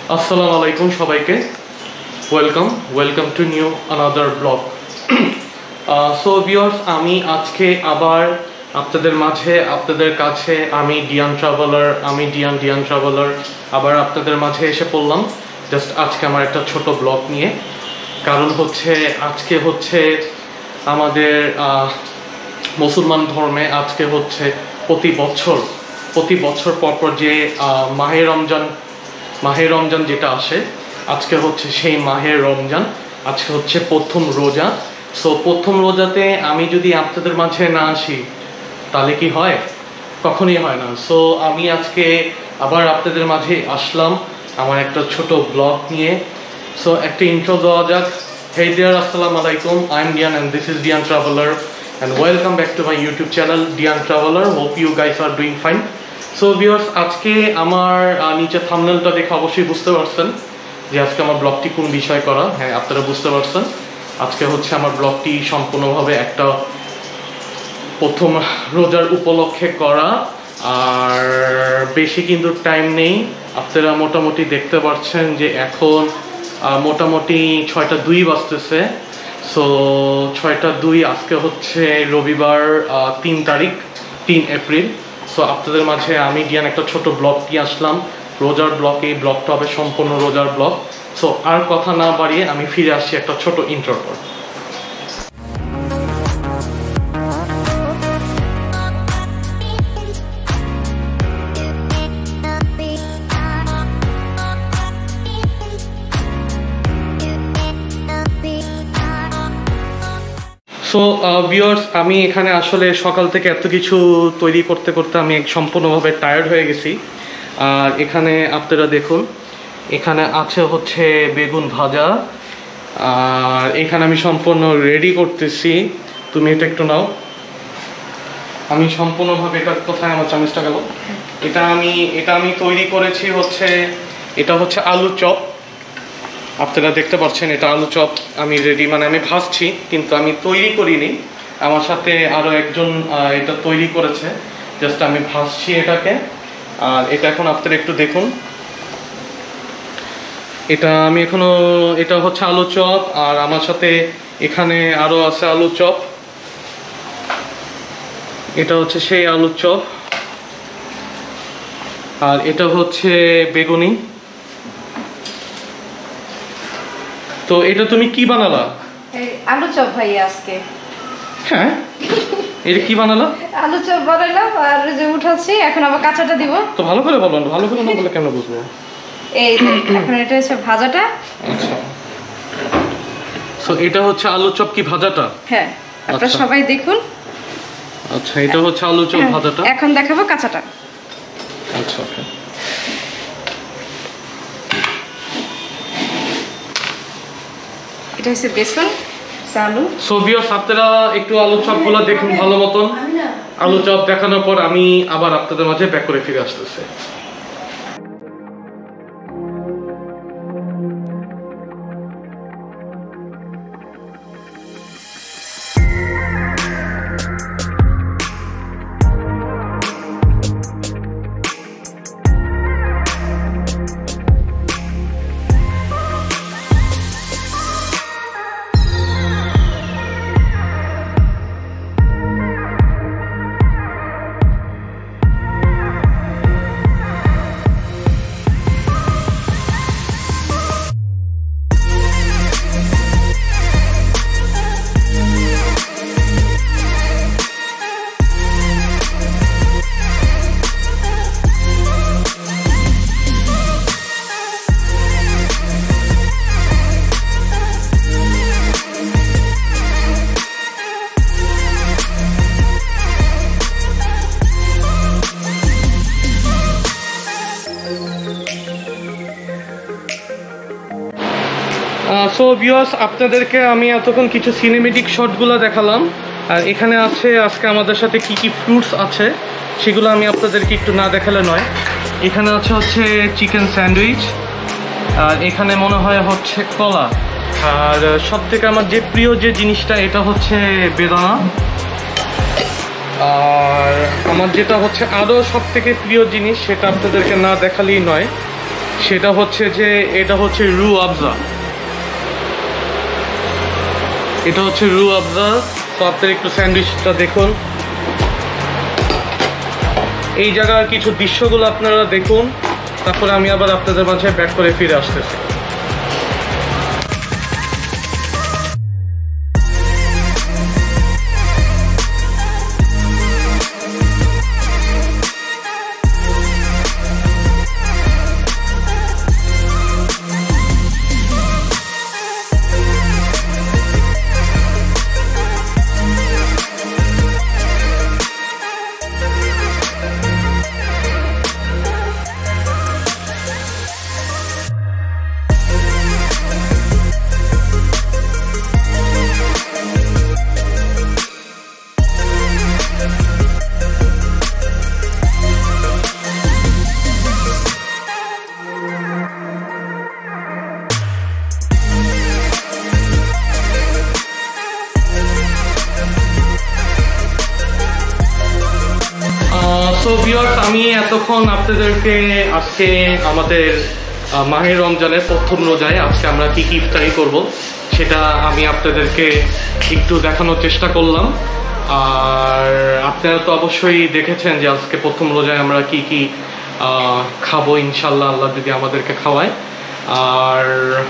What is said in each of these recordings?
আসসালামু আলাইকুম সবাইকে welcome to new another blog so viewers আমি আজকে আবার আপনাদের মাঝে আপনাদের কাছে আমি ডিয়ান ট্রাভেলার আবার আপনাদের মাঝে এসে পড়লাম জাস্ট আজকে আমার একটা ছোট ব্লগ নিয়ে কারণ হচ্ছে আজকে হচ্ছে আমাদের মুসলমান ধর্মে আজকে হচ্ছে প্রতি বছর পর যে মাহে রমজান যেটা আসে আজকে হচ্ছে সেই মাহে রমজান আজকে হচ্ছে প্রথম রোজা সো প্রথম রোজাতে আমি যদি আপনাদের মাঝে না আসি তাহলে কি হয় কখনোই হয় না সো আমি আজকে আবার আপনাদের মাঝে আসলাম আমার একটা ছোট ব্লগ নিয়ে সো একটা ইন্ট্রো দেওয়া যাক Hey there, assalamu alaikum. I'm Dian and this is Dian Traveler and welcome back to my YouTube channel Dian Traveler. Hope you guys are doing fine. So viewers, আজকে আমার নিচে থাম্বনেলটা দেখে অবশ্যই বুঝতে পারছেন যে আজকে আমার ব্লগটি কোন বিষয় করা। হ্যাঁ, আপনারা বুঝতে পারছেন আজকে হচ্ছে আমার ব্লগটি সম্পূর্ণভাবে একটা প্রথম রোজার উপলক্ষে করা আর বেশি কিন্তু টাইম নেই। আপনারা মোটামুটি দেখতে পাচ্ছেন যে এখন মোটামুটি 6:02 বাজতেছে। সো 6:02 আজকে হচ্ছে রবিবার 3 এপ্রিল। সো আপনাদের মাঝে আমি ডিয়ান একটা ছোট ব্লগ দিয়ে আসলাম রোজার ব্লগ। এই ব্লগটা হবে সম্পূর্ণ রোজার ব্লগ। সো আর কথা না বাড়িয়ে আমি ফিরে আসছি একটা ছোট ইন্ট্রোর পর। সো ভিউয়ার্স, আমি এখানে আসলে সকাল থেকে এত কিছু তৈরি করতে আমি সম্পূর্ণভাবে টায়ার্ড হয়ে গেছি। আর এখানে আপনারা দেখুন, এখানে আছে হচ্ছে বেগুন ভাজা আর এখানে আমি সম্পূর্ণ রেডি করতেছি। তুমি এটা একটু নাও। আমি সম্পূর্ণভাবে এটা কোথায় আমার চামচটা গেল? এটা আমি তৈরি করেছি হচ্ছে এটা হচ্ছে আলু চপ। আপনারা দেখতে পাচ্ছেন এটা আলু চপ আমি রেডি, মানে আমি ভাজছি কিন্তু আমি তৈরি করিনি, আমার সাথে আরো একজন এটা তৈরি করেছে, জাস্ট আমি ভাজছি এটাকে। আর এটা এখন আপনারা একটু দেখুন, এটা হচ্ছে আলু চপ আর আমার সাথে এখানে আরো আছে আলু চপ। এটা হচ্ছে সেই আলু চপ আর এটা হচ্ছে বেগুনি। তো এটা তুমি কি বানালা? আলু চপ ভাই আজকে। হ্যাঁ, এটা কি বানালা? আলু চপ বানালাম আর যে উঠাচ্ছি এখন আবার কাঁচাটা দিব। তো ভালো করে বলুন, ভালো করে না বলে কেন বুঝবো? এই যে এখন এটা হচ্ছে ভাজাটা। আচ্ছা, সো এটা হচ্ছে আলু চপ কি ভাজাটা? হ্যাঁ, আপনারা সবাই দেখুন। আচ্ছা, এটা হচ্ছে আলু চপ ভাজাটা। এখন দেখাবো কাঁচাটা। আচ্ছা, ওকে। এটা হচ্ছে বেসন আলু। সো ভিউয়ার্স, আপনারা একটু আলু চপগুলো দেখুন ভালো মতন। আলু চপ দেখানোর পর আমি আবার আপনাদের মাঝে ব্যাক করে ফিরে আসতেছি। সো ভিউয়ার্স, আপনাদেরকে আমি এতক্ষণ কিছু সিনেমেটিক শটগুলো দেখালাম আর এখানে আছে আজকে আমাদের সাথে কি কি ফ্রুটস আছে সেগুলো আমি আপনাদেরকে একটু না দেখালে নয়। এখানে আছে হচ্ছে চিকেন স্যান্ডউইচ আর এখানে মনে হয় হচ্ছে কলা আর সব থেকে আমার যে প্রিয় যে জিনিসটা এটা হচ্ছে বেদানা আর আমার যেটা হচ্ছে আরও সব থেকে প্রিয় জিনিস সেটা আপনাদেরকে না দেখালেই নয় সেটা হচ্ছে যে এটা হচ্ছে রু আফজা, এটা হচ্ছে রু আফজা। তো আপনার একটু স্যান্ডউইচটা দেখুন, এই জায়গার কিছু দৃশ্যগুলো আপনারা দেখুন, তারপরে আমি আবার আপনাদের মাঝে ব্যাক করে ফিরে আসতেছি। সো ভিউয়ার্স, আমি এতক্ষণ আপনাদেরকে আজকে আমাদের মাহে রমজানের প্রথম রোজায় আজকে আমরা কি কি ইফতারি করব সেটা আমি আপনাদেরকে একটু দেখানোর চেষ্টা করলাম। আর আপনারা তো অবশ্যই দেখেছেন যে আজকে প্রথম রোজায় আমরা কি কি খাবো, ইনশাল্লাহ আল্লাহ যদি আমাদেরকে খাওয়ায়। আর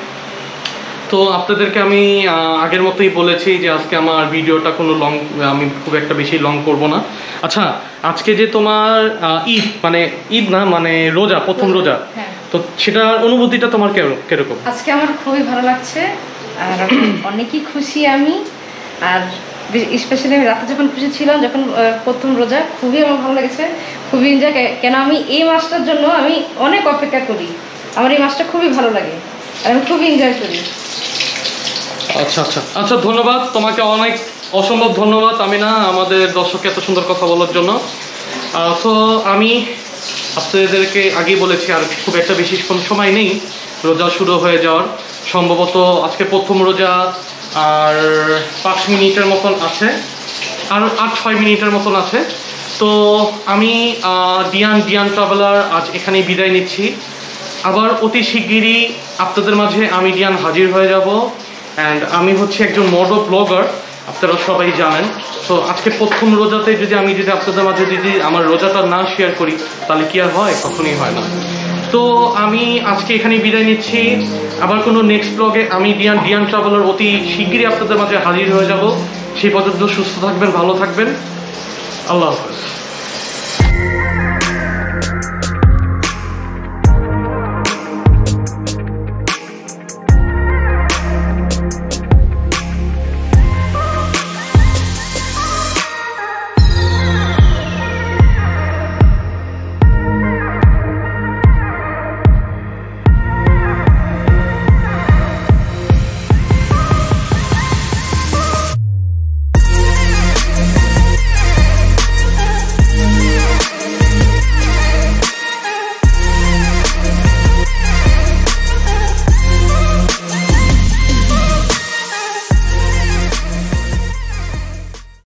তো আপনাদেরকে আমি আগের মতোই বলেছি যে আজকে আমার ভিডিওটা কোনো লং, আমি খুব একটা বেশি লং করব না। আচ্ছা, আজকে যে তোমার ঈদ, মানে ঈদ না মানে রোজা, প্রথম রোজা, তো সেটার অনুভূতিটা তোমার কিরকম? আজকে আমার খুবই ভালো লাগছে আর অনেকই খুশি আমি। আর স্পেশালি আমি রাতে যখন খুশি ছিলাম, যখন প্রথম রোজা, খুবই আমার ভালো লেগেছে, খুবই এনজয়। কেন আমি এই মাসটার জন্য আমি অনেক অপেক্ষা করি, আমার এই মাসটা খুবই ভালো লাগে আর আমি খুবই এনজয় করি। আচ্ছা আচ্ছা আচ্ছা, ধন্যবাদ তোমাকে, অনেক অসম্ভব ধন্যবাদ আমিনা আমাদের দর্শককে এত সুন্দর কথা বলার জন্য। সো আমি আপনাদেরকে আগেই বলেছি আর খুব একটা বেশি সময় নেই রোজা শুরু হয়ে যাওয়ার, সম্ভবত আজকে প্রথম রোজা আর 5 মিনিটের মতন আছে, আর 8-6 মিনিটের মতন আছে। তো আমি ডিয়ান ট্রাভেলার আজ এখানেই বিদায় নিচ্ছি। আবার অতি শিগগিরই আপনাদের মাঝে আমি ডিয়ান হাজির হয়ে যাব। অ্যান্ড আমি হচ্ছে একজন মোটো ব্লগার, আপনারা সবাই জানেন। তো আজকে প্রথম রোজাতে যদি আপনাদের মাঝে যদি আমার রোজাটা না শেয়ার করি তাহলে কি আর হয়? কখনোই হয় না। তো আমি আজকে এখানে বিদায় নিচ্ছি। আবার কোনো নেক্সট ব্লগে আমি ডিয়ান ট্রাভেলার অতি শিগগিরই আপনাদের মাঝে হাজির হয়ে যাব। সেই পর্যন্ত সুস্থ থাকবেন, ভালো থাকবেন, আল্লাহ হাফেজ।